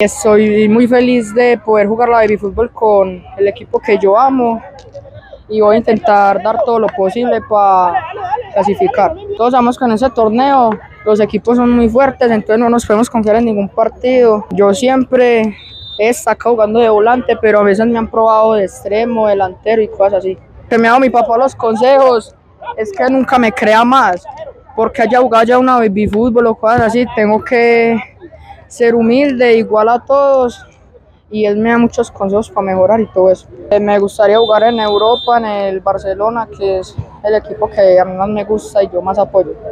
Estoy muy feliz de poder jugar la baby fútbol con el equipo que yo amo y voy a intentar dar todo lo posible para clasificar. Todos sabemos que en ese torneo los equipos son muy fuertes, entonces no nos podemos confiar en ningún partido. Yo siempre he destacado jugando de volante, pero a veces me han probado de extremo, delantero y cosas así. Que me ha dado mi papá los consejos es que nunca me crea más, porque haya jugado ya una baby fútbol o cosas así, tengo que ser humilde, igual a todos, y él me da muchos consejos para mejorar y todo eso. Me gustaría jugar en Europa, en el Barcelona, que es el equipo que a mí más me gusta y yo más apoyo.